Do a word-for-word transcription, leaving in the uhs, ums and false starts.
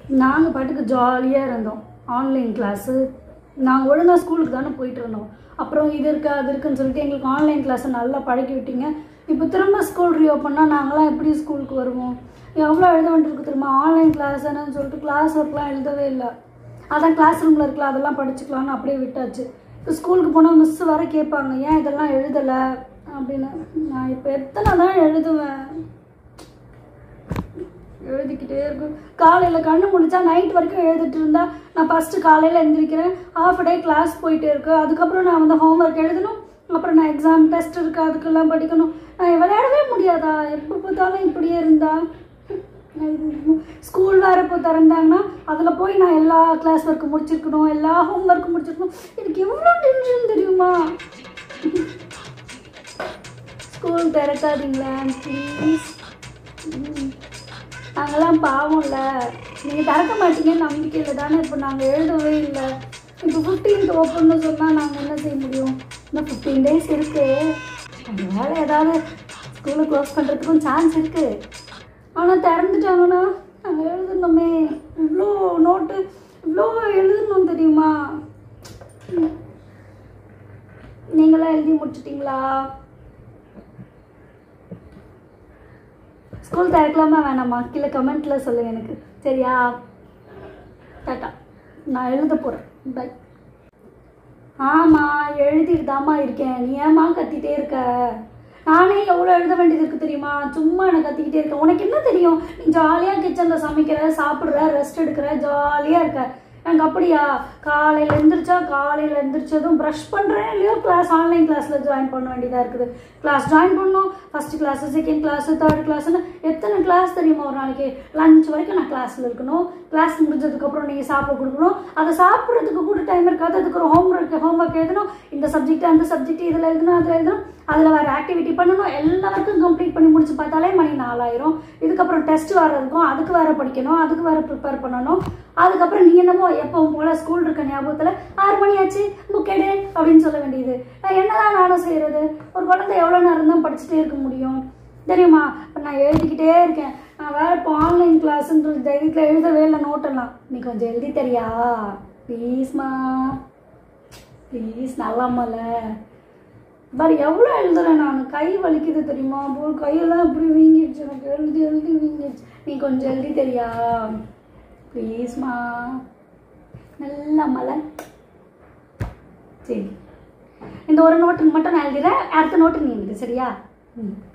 நாங்கள் பாட்டுக்கு ஜாலியாக இருந்தோம். ஆன்லைன் கிளாஸு நாங்கள் ஒழுங்காக ஸ்கூலுக்கு தானே போயிட்டு இருந்தோம். அப்புறம் இது இருக்கா அது இருக்குன்னு சொல்லிட்டு எங்களுக்கு ஆன்லைன் கிளாஸை நல்லா பழக்கி விட்டீங்க. இப்போ திரும்ப ஸ்கூல் ரீஓப்பன்னா நாங்களாம் எப்படி ஸ்கூலுக்கு வருவோம்? எவ்வளோ எழுத வேண்டியிருக்கு தெரியுமா? ஆன்லைன் கிளாஸ் என்னன்னு சொல்லிட்டு கிளாஸ் ஒர்க்லாம் எழுதவே இல்லை. அதான் கிளாஸ் ரூமில் இருக்கலாம், அதெல்லாம் படிச்சுக்கலான்னு அப்படியே விட்டாச்சு. இப்போ ஸ்கூலுக்கு போனால் மிஸ் வர கேட்பாங்க, ஏன் இதெல்லாம் எழுதலை அப்படின்னு. நான் இப்போ எத்தனை தான் எழுதுவேன், எழுதிக்கிட்டே இருக்கும். காலையில் கண்ணு முடிச்சா நைட் வரைக்கும் எழுதிட்டு இருந்தா நான் ஃபஸ்ட்டு காலையில் எழுந்திரிக்கிறேன், ஹாஃப் டே கிளாஸ் போயிட்டே இருக்கு. அதுக்கப்புறம் நான் வந்து ஹோம்ஒர்க் எழுதணும், அப்புறம் நான் எக்ஸாம் டெஸ்ட் இருக்கு, அதுக்கெல்லாம் படிக்கணும். நான் விளையாடவே முடியாதா? எப்போ பார்த்தாலும் இப்படியே இருந்தா? ஸ்கூல் வேறு இப்போ திறந்தாங்கன்னா அதில் போய் நான் எல்லா கிளாஸ் ஒர்க்கு முடிச்சிருக்கணும், எல்லா ஹோம் ஒர்க்கு முடிச்சிருக்கணும். எனக்கு எவ்வளோ டென்ஷன் தெரியுமா? ஸ்கூல் திறக்காதீங்களா ப்ளீஸ். நாங்கள்லாம் பாவம்ல, நீங்கள் திறக்க மாட்டீங்கன்னு நம்பிக்கையில் தானே இப்போ நாங்கள் எழுதவே இல்லை. இப்போ ஃபிஃப்டீன்த் ஓப்பன்னு சொன்னால் நாங்கள் என்ன செய்ய முடியும்? இன்னும் ஃபிஃப்டீன் டேஸ் இருக்குது. அந்த வேலை ஏதாவது ஸ்கூலை க்ளோஸ் பண்ணுறதுக்கும் சான்ஸ் இருக்குது. ஆனால் திறந்துட்டாங்கன்னா நாங்கள் எழுதணுமே, இவ்வளோ நோட்டு இவ்வளோ எழுதணும் தெரியுமா? நீங்களாம் எழுதி முடிச்சிட்டிங்களா? ஸ்கூல் திறக்கலாமா வேணாமா கீழே கமெண்ட்டில் சொல்லுங்கள் எனக்கு, சரியா? டாட்டா, நான் எழுத போகிறேன். பை. ஆமாம், எழுதிட்டு தாம்மா இருக்கேன். நீ ஏம்மா கத்திட்டே இருக்க? நானே எவ்வளோ எழுத வேண்டியது இருக்குது தெரியுமா? சும்மா எனக்கு கத்திக்கிட்டே இருக்கேன். உனக்கு என்ன தெரியும்? நீ ஜாலியாக கிச்சனில் சமைக்கிற, சாப்பிட்ற, ரெஸ்ட் எடுக்கிற, ஜாலியாக இருக்க. எனக்கு அப்படியா? காலையில் எழுந்திரிச்சா காலையில் எழுந்திரிச்சதும் ப்ரஷ் பண்ணுறேன் இல்லையோ கிளாஸ் ஆன்லைன் கிளாஸில் ஜாயின் பண்ண வேண்டியதாக இருக்குது. கிளாஸ் ஜாயின் பண்ணணும், first class, second class, third கிளாஸுன்னு எத்தனை கிளாஸ் தெரியுமா ஒரு நாளைக்கு? லஞ்ச் வரைக்கும் நான் கிளாஸில் இருக்கணும். கிளாஸ் முடிஞ்சதுக்கப்புறம் நீங்கள் சாப்பிட கொடுக்கணும். அதை சாப்பிட்றதுக்கு கூட டைம் இருக்காது. அதுக்கு ஒரு ஹோம் ஒர்க் ஹோம் ஒர்க் எழுதணும், இந்த சப்ஜெக்ட் அந்த சப்ஜெக்ட் இதில் எழுதணும், அதில் எழுதணும், அதில் வேறு ஆக்டிவிட்டி பண்ணணும். எல்லாருக்கும் கம்ப்ளீட் பண்ணி முடிச்சு பார்த்தாலே மணி நாலாயிரம். இதுக்கப்புறம் டெஸ்ட் வேறு இருக்கும், அதுக்கு வேறு படிக்கணும், அதுக்கு வேறு ப்ரிப்பேர் பண்ணணும். அதுக்கப்புறம் நீ என்னமோ எப்பவும் போல ஸ்கூல் இருக்க ஞாபகத்தில் ஆறு மணி ஆச்சு புக் எடு அப்படின்னு சொல்ல வேண்டியது. நான் என்னதான் நானும் செய்கிறது? ஒரு குழந்தை எவ்வளோ நேரம் தான் படிச்சுட்டே இருக்க முடியும் தெரியுமா? இப்போ நான் எழுதிக்கிட்டே இருக்கேன். நான் வேறு இப்போ ஆன்லைன் கிளாஸுன்றது தைரியத்தில் எழுதவே இல்லை நோட்டெல்லாம். நீ கொஞ்சம் எழுதி தரியா ப்ளீஸ்மா, ப்ளீஸ். நல்லாமல்ல வேறு எவ்வளோ எழுதுறேன் நான், கை வலிக்குது தெரியுமா? அப்போ கையெல்லாம் இப்படி வீங்கிடுச்சு எனக்கு, எழுதி எழுதி வீங்கிடுச்சு. நீ கொஞ்சம் எழுதி தெரியா ப்ளீஸ்மா, நல்லா மலை. சரி, இந்த ஒரு நோட்டுக்கு மட்டும் நான் எழுதிடுறேன், அடுத்த நோட்டு நீ எழுது, சரியா? ம்.